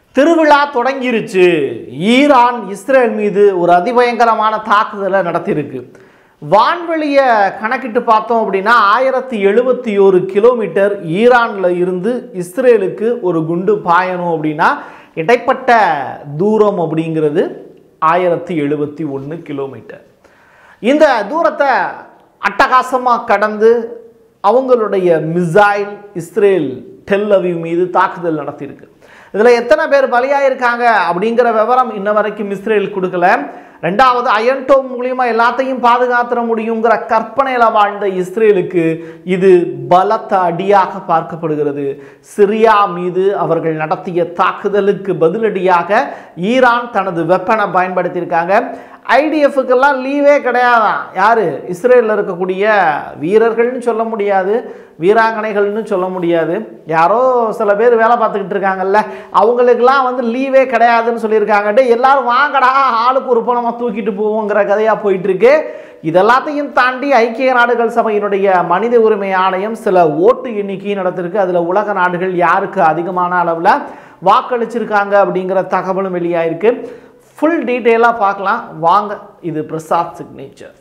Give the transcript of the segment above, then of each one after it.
திருவிழா தொடங்கிருச்சு. Iran Israel மீது ஒரு அதிபயங்கரமான தாக்குதலை நடத்தியிருக்கு. வான்வெளியை கணக்கிட்டு பார்த்தோம் அப்படின்னா 1071 கிலோமீட்டர் ஈரானில் இருந்து இஸ்ரேலுக்கு ஒரு குண்டு பாயணும் அப்படின்னா இடைப்பட்ட தூரம் அப்படிங்கிறது 1071 கிலோமீட்டர். இந்த தூரத்தை அட்டகாசமாக கடந்து அவங்களுடைய மிசைல் இஸ்ரேல் டெல் அவீவ் மீது தாக்குதல் நடத்தியிருக்கு. இதில் எத்தனை பேர் பலியாயிருக்காங்க அப்படிங்கிற விவரம் இன்ன வரைக்கும் இஸ்ரேல் கொடுக்கல. ரெண்டாவது, அயன் டோம் மூலியமா எல்லாத்தையும் பாதுகாத்துற முடியுங்கிற கற்பனையில வாழ்ந்த இஸ்ரேலுக்கு இது பலத்த அடியாக பார்க்கப்படுகிறது. சிரியா மீது அவர்கள் நடத்திய தாக்குதலுக்கு பதிலடியாக ஈரான் தனது வெப்பனை பயன்படுத்தியிருக்காங்க. ஐடிஎஃப்க்கெல்லாம் லீவே கிடையாதான். யாரு? இஸ்ரேலில் இருக்கக்கூடிய வீரர்கள்னு சொல்ல முடியாது, வீராங்கனைகள்னு சொல்ல முடியாது, யாரோ சில பேர் வேலை பார்த்துக்கிட்டு இருக்காங்கல்ல, அவங்களுக்கெல்லாம் லீவே கிடையாதுன்னு சொல்லியிருக்காங்க. எல்லாரும் வாங்கடா, ஆளுக்கு ஒரு பணமாக தூக்கிட்டு போவோங்கிற கதையாக போயிட்டு இருக்கு. இதெல்லாத்தையும் தாண்டி ஐக்கிய நாடுகள் சபையினுடைய மனித உரிமை ஆணையம் சில ஓட்டு எண்ணிக்கை நடத்திருக்கு. அதில் உலக நாடுகள் யாருக்கு அதிகமான அளவில் வாக்களிச்சிருக்காங்க அப்படிங்கிற தகவலும் வெளியாயிருக்கு. ஃபுல் டீட்டெயிலாக பார்க்கலாம் வாங்க. இது பிரசாத் சிக்னேச்சர்.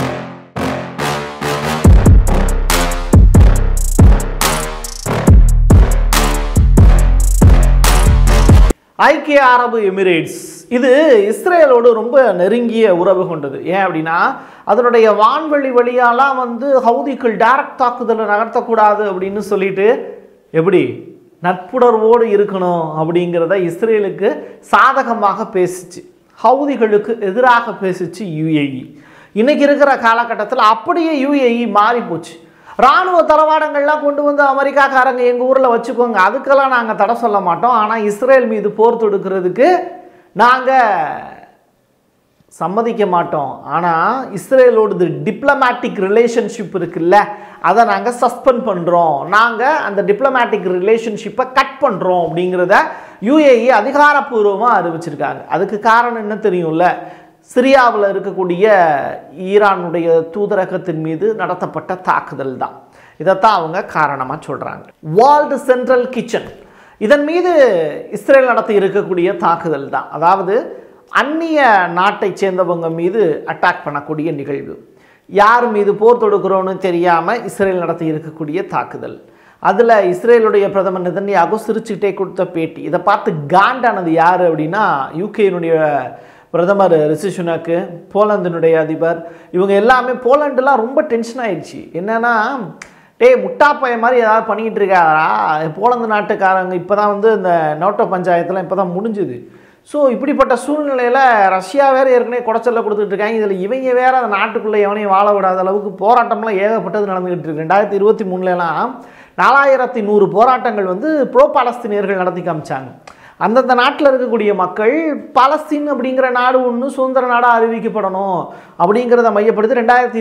ஐக்கிய அரபு எமிரேட்ஸ் இது இஸ்ரேலோடு ரொம்ப நெருங்கிய உறவு கொண்டது. ஏன் அப்படின்னா அதனுடைய வான்வெளி வழியாலாம் ஹவுதிகள் டைரக்ட் தாக்குதலை நகர்த்தக்கூடாது அப்படின்னு சொல்லிட்டு எப்படி நட்புணர்வோடு இருக்கணும் அப்படிங்கிறத இஸ்ரேலுக்கு சாதகமாக பேசிச்சு, ஹவுதிகளுக்கு எதிராக பேசிச்சு யுஏஇ. இன்னைக்கு இருக்கிற காலகட்டத்தில் அப்படியே யுஏஇ மாறி போச்சு. இராணுவ தளவாடங்கள்லாம் கொண்டு அமெரிக்காக்காரங்க எங்கள் ஊரில் வச்சுக்கோங்க, அதுக்கெல்லாம் நாங்கள் தடை சொல்ல மாட்டோம். ஆனால் இஸ்ரேல் மீது போர் தொடுக்கிறதுக்கு நாங்கள் சம்மதிக்க மாட்டோம். ஆனால் இஸ்ரேலோடது டிப்ளமேட்டிக் ரிலேஷன்ஷிப் இருக்குல்ல, அதை நாங்கள் சஸ்பெண்ட் பண்ணுறோம், நாங்கள் அந்த டிப்ளமேட்டிக் ரிலேஷன்ஷிப்பை கட் பண்ணுறோம் அப்படிங்கிறத யுஏஇ அதிகாரப்பூர்வமாக அறிவிச்சிருக்காங்க. அதுக்கு காரணம் என்ன தெரியும்ல, சிரியாவில் இருக்கக்கூடிய ஈரானுடைய தூதரகத்தின் மீது நடத்தப்பட்ட தாக்குதல் தான். இதைத்தான் அவங்க காரணமாக சொல்கிறாங்க. வேர்ல்டு சென்ட்ரல் கிச்சன் இதன் மீது இஸ்ரேல் நடத்தி இருக்கக்கூடிய தாக்குதல் தான். அதாவது அந்நிய நாட்டை சேர்ந்தவங்க மீது அட்டாக் பண்ணக்கூடிய நிகழ்வு. யார் மீது போர் தொடுக்கிறோன்னு தெரியாமல் இஸ்ரேல் நடத்தி இருக்கக்கூடிய தாக்குதல். அதில் இஸ்ரேலுடைய பிரதமர் நெதன்யாகு சிரிச்சுக்கிட்டே கொடுத்த பேட்டி. இதை பார்த்து காண்டானது யார் அப்படின்னா யூகேனுடைய பிரதமர் ரிஷி சுனக்கு, போலந்தினுடைய அதிபர், இவங்க எல்லாமே. போலண்டுலாம் ரொம்ப டென்ஷன் ஆயிடுச்சு. என்னன்னா, முட்டாப்பைய மாதிரி ஏதாவது பண்ணிக்கிட்டு இருக்காரா போலந்து நாட்டுக்காரங்க. இப்போ தான் இந்த நோட்டோ பஞ்சாயத்தில் இப்போ தான் முடிஞ்சுது. ஸோ இப்படிப்பட்ட சூழ்நிலையில் ரஷ்யா வேறு ஏற்கனவே குடைச்சலில் கொடுத்துட்டு இருக்காங்க. இதில் இவங்க வேறு அந்த நாட்டுக்குள்ளே எவனையும் வாழ விடாத அளவுக்கு போராட்டம்லாம் ஏகப்பட்டது நடந்துகிட்டு இருக்கு. 2023 4100 போராட்டங்கள் ப்ரோ பாலஸ்தீனியர்கள் நடத்தி காமிச்சாங்க. அந்தந்த நாட்டில் இருக்கக்கூடிய மக்கள் பாலஸ்தீன் அப்படிங்கிற நாடு ஒன்று சுதந்திர நாடாக அறிவிக்கப்படணும் அப்படிங்கிறத மையப்படுத்தி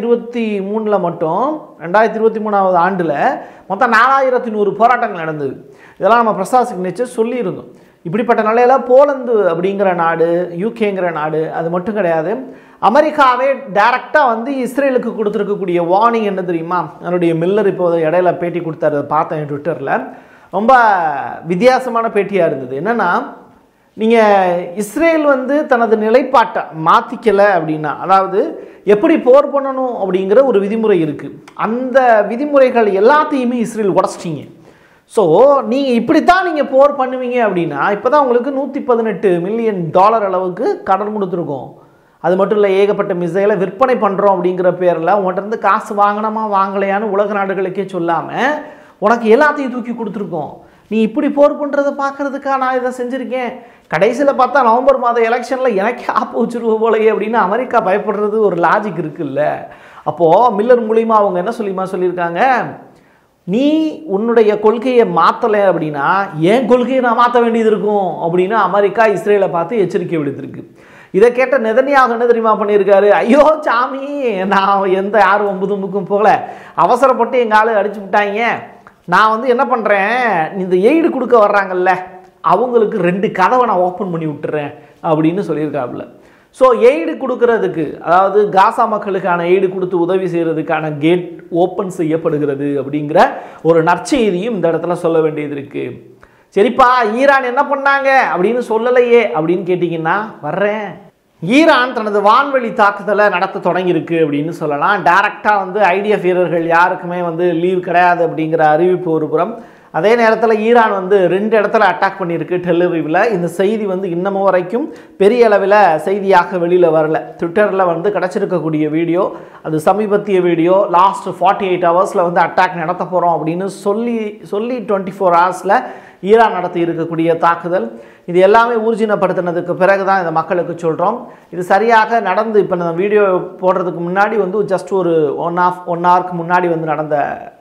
2023 மட்டும் 2023 ஆண்டில் மொத்தம் 4100 போராட்டங்கள் நடந்தது. இதெல்லாம் நம்ம பிரசாத் சிக்னேச்சர் சொல்லியிருந்தோம். இப்படிப்பட்ட நிலையில் போலந்து அப்படிங்கிற நாடு, யூகேங்கிற நாடு, அது மட்டும் கிடையாது, அமெரிக்காவே டைரக்டாக இஸ்ரேலுக்கு கொடுத்துருக்கக்கூடிய வார்னிங் என்ன தெரியுமா? அதனுடைய மில்லர் இப்போ இடையில பேட்டி கொடுத்தாரு, பார்த்தேன் ட்விட்டரில். ரொம்ப வித்தியாசமான பேட்டியாக இருந்தது. என்னென்னா, நீங்கள் இஸ்ரேல் தனது நிலைப்பாட்டை மாற்றிக்கலை அப்படின்னா, அதாவது எப்படி போர் பண்ணணும் அப்படிங்கிற ஒரு விதிமுறை இருக்குது, அந்த விதிமுறைகள் எல்லாத்தையுமே இஸ்ரேல் உடச்சிட்டிங்க. ஸோ நீங்கள் இப்படித்தான் நீங்கள் போர் பண்ணுவீங்க அப்படின்னா, இப்போ தான் உங்களுக்கு $118 மில்லியன் அளவுக்கு கடன் கொடுத்துருக்கோம். அது மட்டும் இல்லை, ஏகப்பட்ட மிசைலை விற்பனை பண்ணுறோம் அப்படிங்கிற பேரில் உங்கள்கிட்ட காசு வாங்கினமா வாங்கலையான்னு உலக நாடுகளுக்கே சொல்லாமல் உனக்கு எல்லாத்தையும் தூக்கி கொடுத்துருக்கோம். நீ இப்படி போர் பண்ணுறதை பார்க்குறதுக்காக நான் இதை செஞ்சுருக்கேன். கடைசியில் பார்த்தா நவம்பர் மாத எலெக்ஷனில் எனக்கே ஆப்பு வச்சுருவோம் போலையே அப்படின்னு அமெரிக்கா பயப்படுறது ஒரு லாஜிக் இருக்குல்ல. அப்போது மில்லர் மூலிமா அவங்க என்ன சொல்லியிருக்காங்க, நீ உன்னுடைய கொள்கையை மாற்றலை அப்படின்னா என் கொள்கையை நான் மாற்ற வேண்டியது இருக்கும் அப்படின்னு அமெரிக்கா இஸ்ரேலை பார்த்து எச்சரிக்கை விடுத்திருக்கு. இதை கேட்ட நெதன்யாகு என்ன தெரியுமா பண்ணியிருக்காரு, ஐயோ சாமி, நான் எந்த யாரும் ஒம்புதும்புக்கும் போகல, அவசரப்பட்டு எங்கள் ஆளு அடிச்சு விட்டாங்க, நான் என்ன பண்ணுறேன், இந்த எய்டு கொடுக்க வர்றாங்கல்ல அவங்களுக்கு 2 கதவை நான் ஓப்பன் பண்ணி விட்டுறேன் அப்படின்னு சொல்லியிருக்காப்புல. ஸோ எய்டு கொடுக்கறதுக்கு, அதாவது காசா மக்களுக்கான எய்டு கொடுத்து உதவி செய்கிறதுக்கான கேட் ஓப்பன் செய்யப்படுகிறது அப்படிங்கிற ஒரு நற்செய்தியும் இந்த இடத்துல சொல்ல வேண்டியது இருக்குது. சரிப்பா ஈரான் என்ன பண்ணாங்க அப்படின்னு சொல்லலையே அப்படின்னு கேட்டிங்கன்னா வர்றேன். ஈரான் தனது வான்வெளி தாக்குதலை நடத்த தொடங்கியிருக்கு அப்படின்னு சொல்லலாம். டைரக்டாக வந்து ஐடிஎஃப் வீரர்கள் யாருக்குமே வந்து லீவ் கிடையாது அப்படிங்கிற அறிவிப்பு ஒரு புறம். அதே நேரத்தில் ஈரான் வந்து 2 இடத்துல அட்டாக் பண்ணியிருக்கு டெல்லவிவில். இந்த செய்தி வந்து இன்னமும் வரைக்கும் பெரிய அளவில் செய்தியாக வெளியில் வரல. ட்விட்டரில் வந்து கிடச்சிருக்கக்கூடிய வீடியோ, அது சமீபத்திய வீடியோ, லாஸ்ட் 48 ஹவர்ஸில் வந்து அட்டாக் நடத்த போகிறோம் அப்படின்னு சொல்லி 24 ஹவர்ஸில் ஈரான் நடத்தி இருக்கக்கூடிய தாக்குதல், இது எல்லாமே ஊர்ஜினப்படுத்தினதுக்கு பிறகு தான் இதை மக்களுக்கு சொல்கிறோம். இது சரியாக நடந்து இப்போ நம்ம வீடியோ போடுறதுக்கு முன்னாடி வந்து ஜஸ்ட் ஒரு 1 ஹவருக்கு முன்னாடி வந்து நடந்த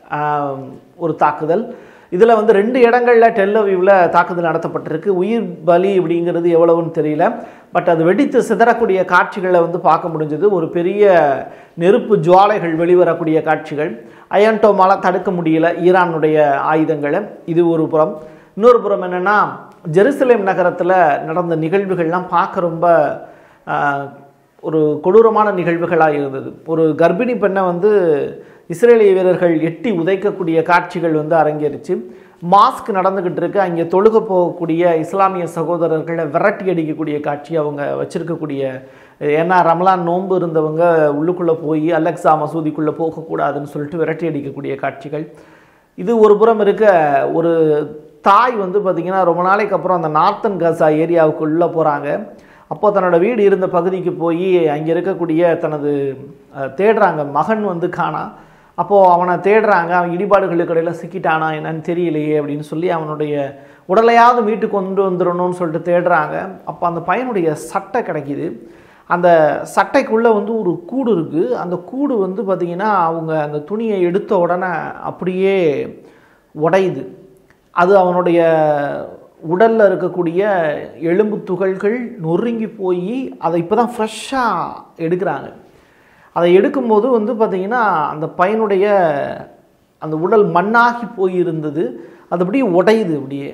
ஒரு தாக்குதல். இதில் வந்து 2 இடங்களில் டெல்லவிவில் தாக்குதல் நடத்தப்பட்டிருக்கு. உயிர் பலி அப்படிங்கிறது எவ்வளவுன்னு தெரியல. பட் அது வெடித்து சிதறக்கூடிய காட்சிகளை வந்து பார்க்க முடிஞ்சது. ஒரு பெரிய நெருப்பு ஜுவாலைகள் வெளிவரக்கூடிய காட்சிகள். அயன்டோமால தடுக்க முடியல ஈரானுடைய ஆயுதங்களை. இது ஒரு புறம். இன்னொரு புறம் என்னென்னா, ஜெருசலேம் நகரத்தில் நடந்த நிகழ்வுகள்லாம் பார்க்க ரொம்ப ஒரு கொடூரமான நிகழ்வுகளாக இருந்தது. ஒரு கர்ப்பிணி பெண்ணை வந்து இஸ்ரேலிய வீரர்கள் எட்டி உதைக்கக்கூடிய காட்சிகள் வந்து அரங்கேறிச்சு. மாஸ்க் நடந்துக்கிட்டு இருக்கு. அங்கே தொழுக போகக்கூடிய இஸ்லாமிய சகோதரர்களை விரட்டி அடிக்கக்கூடிய காட்சி அவங்க வச்சிருக்கக்கூடிய, ஏன்னா ரமலான் நோன்பு இருந்தவங்க உள்ளுக்குள்ளே போய் அலெக்ஸா மசூதிக்குள்ளே போகக்கூடாதுன்னு சொல்லிட்டு விரட்டி அடிக்கக்கூடிய காட்சிகள். இது ஒரு புறம் இருக்க, ஒரு தாய் வந்து பார்த்திங்கன்னா ரொம்ப நாளைக்கு அப்புறம் அந்த நார்த்தன் காசா ஏரியாவுக்குள்ளே போகிறாங்க. அப்போது தன்னோட வீடு இருந்த பகுதிக்கு போய் அங்கே இருக்கக்கூடிய தனது தேடுறாங்க. மகன் வந்து காணா. அப்போது அவனை தேடுறாங்க. அவன் இடிபாடுகளுக்கு இடையில் சிக்கிட்டானா என்னன்னு தெரியலையே அப்படின்னு சொல்லி அவனுடைய உடலையாவது மீட்டு கொண்டு வந்துடணும்னு சொல்லிட்டு தேடுறாங்க. அப்போ அந்த பையனுடைய சட்டை கிடைக்கிது. அந்த சட்டைக்குள்ளே வந்து ஒரு கூடு இருக்குது. அந்த கூடு வந்து பார்த்திங்கன்னா அவங்க அந்த துணியை எடுத்த உடனே அப்படியே உடையுது. அது அவனுடைய உடலில் இருக்கக்கூடிய எலும்பு துகள்கள் நொறுங்கி போய் அதை இப்போ தான் ஃப்ரெஷ்ஷாக எடுக்கிறாங்க. அதை எடுக்கும்போது வந்து பார்த்திங்கன்னா அந்த பையனுடைய அந்த உடல் மண்ணாகி போயிருந்தது. அது அப்படியே உடையுது. அப்படியே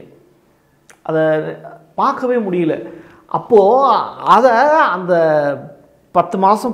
அதை பார்க்கவே முடியல. அப்போது அதை அந்த 10 மாதம்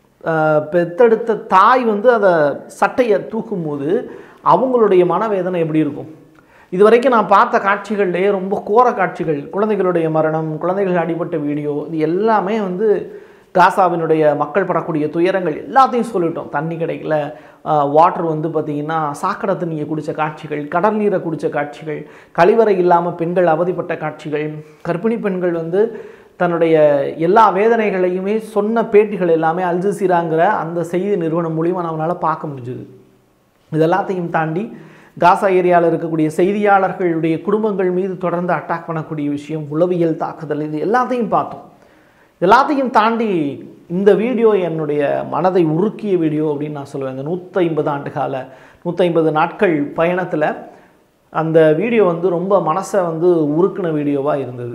பெத்தெடுத்த தாய் வந்து அதை சட்டையை தூக்கும்போது அவங்களுடைய மனவேதனை எப்படி இருக்கும்? இது வரைக்கும் நான் பார்த்த காட்சிகள்லேயே ரொம்ப கோர காட்சிகள், குழந்தைகளுடைய மரணம், குழந்தைகள் அடிபட்ட வீடியோ, இது எல்லாமே வந்து காசாவினுடைய மக்கள் படக்கூடிய துயரங்கள் எல்லாத்தையும் சொல்லிட்டோம். தண்ணி கிடைக்கல, வாட்டர் வந்து பார்த்திங்கன்னா சாக்கடை தண்ணியை குடித்த காட்சிகள், கடல் நீரை குடித்த காட்சிகள், கழிவறை இல்லாமல் பெண்கள் அவதிப்பட்ட காட்சிகள், கர்ப்பிணி பெண்கள் வந்து தன்னுடைய எல்லா வேதனைகளையுமே சொன்ன பேட்டிகள் எல்லாமே அல் ஜசீராங்கிற அந்த செய்தி நிறுவனம் மூலிமா நம்மளால் பார்க்க முடிஞ்சுது. இது எல்லாத்தையும் தாண்டி காசா ஏரியாவில் இருக்கக்கூடிய செய்தியாளர்களுடைய குடும்பங்கள் மீது தொடர்ந்து அட்டாக் பண்ணக்கூடிய விஷயம், உளவியல் தாக்குதல், இது எல்லாத்தையும் பார்த்தோம். எல்லாத்தையும் தாண்டி இந்த வீடியோ என்னுடைய மனதை உருக்கிய வீடியோ அப்படின்னு நான் சொல்லுவேன். இந்த 150 ஆண்டு கால 150 நாட்கள் பயணத்தில் அந்த வீடியோ வந்து ரொம்ப மனசை வந்து உருக்கின வீடியோவாக இருந்தது.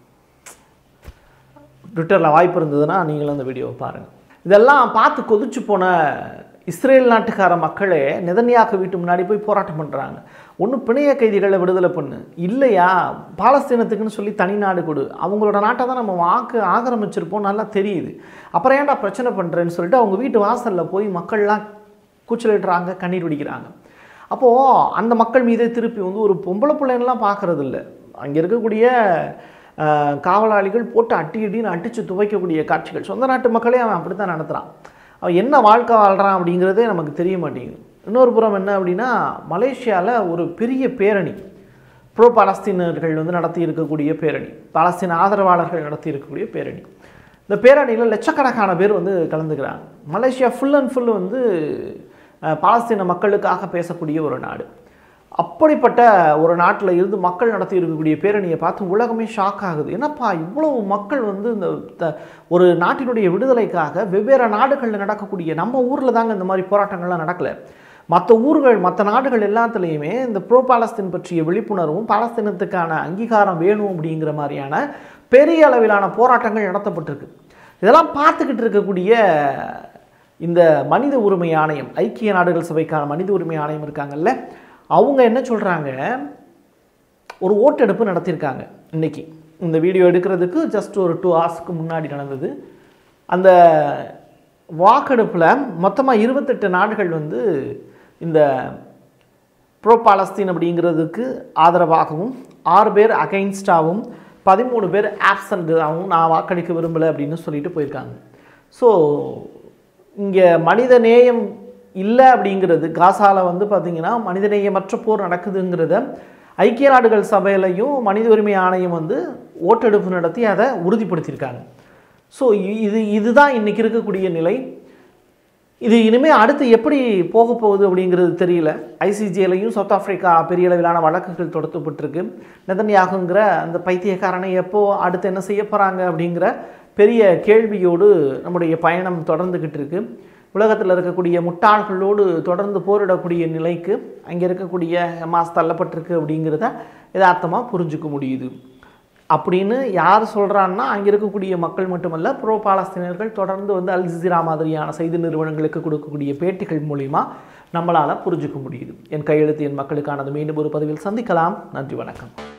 ட்விட்டரில் வாய்ப்பு இருந்ததுன்னா நீங்களும் அந்த வீடியோவை பாருங்கள். இதெல்லாம் பார்த்து கொதிச்சு போன இஸ்ரேல் நாட்டுக்கார மக்களே நெதன்யாகு வீட்டு முன்னாடி போய் போராட்டம் பண்ணுறாங்க. ஒன்று பிணைய கைதிகளை விடுதலை பண்ணு, இல்லையா பாலஸ்தீனத்துக்குன்னு சொல்லி தனி நாடு கொடு. அவங்களோட நாட்டை தான் நம்ம ஆக்கிரமிச்சிருப்போம், நல்லா தெரியுது. அப்புறம் ஏன்டா பிரச்சனை பண்ணுறேன்னு சொல்லிட்டு அவங்க வீட்டு வாசலில் போய் மக்கள்லாம் கூச்சலிடுறாங்க, கண்ணீர் வடிக்கிறாங்க. அப்போது அந்த மக்கள் மீதே திருப்பி வந்து ஒரு பொம்பளை பிள்ளைன்னெலாம் பார்க்குறது இல்லை. அங்கே இருக்கக்கூடிய காவலாளிகள் போட்டு அடின்னு அடித்து துவைக்கக்கூடிய காட்சிகள். சொந்த நாட்டு மக்களே அவன் அப்படி தான் நடத்துகிறான். அவன் என்ன வாழ்க்கை வாழ்கிறான் அப்படிங்கிறதே நமக்கு தெரிய மாட்டேங்குது. இன்னொரு புறம் என்ன அப்படின்னா, மலேசியாவில் ஒரு பெரிய பேரணி, ப்ரோ பாலஸ்தீனர்கள் வந்து நடத்தி இருக்கக்கூடிய பேரணி, பாலஸ்தீன ஆதரவாளர்கள் நடத்தி இருக்கக்கூடிய பேரணி. இந்த பேரணியில் லட்சக்கணக்கான பேர் வந்து கலந்துக்கிறாங்க. மலேசியா ஃபுல் அண்ட் ஃபுல் வந்து பாலஸ்தீன மக்களுக்காக பேசக்கூடிய ஒரு நாடு. அப்படிப்பட்ட ஒரு நாட்டில் இருந்து மக்கள் நடத்தி இருக்கக்கூடிய பேரணியை பார்த்து உலகமே ஷாக் ஆகுது. என்னப்பா இவ்வளவு மக்கள் வந்து இந்த ஒரு நாட்டினுடைய விடுதலைக்காக வெவ்வேறு நாடுகளில் நடக்கக்கூடிய, நம்ம ஊரில் தாங்க இந்த மாதிரி போராட்டங்கள்லாம் நடக்கலை, மற்ற ஊர்கள் மற்ற நாடுகள் எல்லாத்துலேயுமே இந்த ப்ரோ பாலஸ்தீன் பற்றிய விழிப்புணர்வும் பாலஸ்தீனத்துக்கான அங்கீகாரம் வேணும் அப்படிங்கிற மாதிரியான பெரிய அளவிலான போராட்டங்கள் நடத்தப்பட்டிருக்கு. இதெல்லாம் பார்த்துக்கிட்டு இருக்கக்கூடிய இந்த மனித உரிமை ஆணையம், ஐக்கிய நாடுகள் சபைக்கான மனித உரிமை ஆணையம் இருக்காங்கல்ல, அவங்க என்ன சொல்கிறாங்க, ஒரு ஓட்டெடுப்பு நடத்தியிருக்காங்க. இன்றைக்கி இந்த வீடியோ எடுக்கிறதுக்கு ஜஸ்ட் ஒரு 2 ஹவர்ஸ்க்கு முன்னாடி நடந்தது. அந்த வாக்கெடுப்பில் மொத்தமாக 28 நாடுகள் வந்து இந்த ப்ரோ பாலஸ்தீன் அப்படிங்கிறதுக்கு ஆதரவாகவும் 6 பேர் அகைன்ஸ்டாகவும் 13 பேர் ஆப்சண்ட்டாகவும் நான் வாக்களிக்க விரும்பலை அப்படின்னு சொல்லிட்டு போயிருக்காங்க. ஸோ இங்கே மனித நேயம் இல்லை அப்படிங்கிறது, காசாவில் வந்து பார்த்திங்கன்னா மனிதநேயமற்ற போர் நடக்குதுங்கிறத ஐக்கிய நாடுகள் சபையிலையும் மனித உரிமை ஆணையம் வந்து ஓட்டெடுப்பு நடத்தி அதை உறுதிப்படுத்தியிருக்காங்க. ஸோ இதுதான் இன்றைக்கி இருக்கக்கூடிய நிலை. இது இனிமேல் அடுத்து எப்படி போக போகுது அப்படிங்கிறது தெரியல. ஐசிஜேலையும் சவுத் ஆஃப்ரிக்கா பெரிய அளவிலான வழக்குகள் தொடுக்கப்பட்டிருக்கு. நெதன்யாகுங்கிற அந்த பைத்தியக்காரனை எப்போ அடுத்து என்ன செய்ய போகிறாங்க அப்படிங்கிற பெரிய கேள்வியோடு நம்முடைய பயணம் தொடர்ந்துக்கிட்டு இருக்கு. உலகத்தில் இருக்கக்கூடிய முட்டாள்களோடு தொடர்ந்து போரிடக்கூடிய நிலைக்கு அங்கே இருக்கக்கூடிய ஹமாஸ் தள்ளப்பட்டிருக்கு அப்படிங்கிறத யதார்த்தமாக புரிஞ்சுக்க முடியுது. அப்படின்னு யார் சொல்கிறான்னா அங்கே இருக்கக்கூடிய மக்கள் மட்டுமல்ல, ப்ரோ பாலஸ்தீனர்கள் தொடர்ந்து வந்து அல் ஜஸீரா மாதிரியான செய்தி நிறுவனங்களுக்கு கொடுக்கக்கூடிய பேட்டிகள் மூலிமா நம்மளால் புரிஞ்சுக்க முடியுது. என் கையெழுத்து என் மக்களுக்கானது. மீண்டும் ஒரு பதிவில் சந்திக்கலாம். நன்றி, வணக்கம்.